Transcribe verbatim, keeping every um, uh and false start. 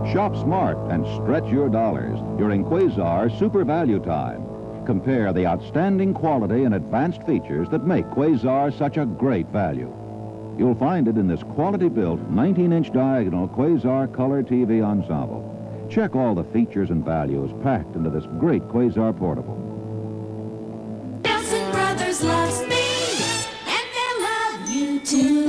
Shop smart and stretch your dollars during Quasar Super Value Time. Compare the outstanding quality and advanced features that make Quasar such a great value. You'll find it in this quality-built nineteen inch diagonal Quasar Color T V ensemble. Check all the features and values packed into this great Quasar portable. Nelson Brothers loves me, and they'll love you too.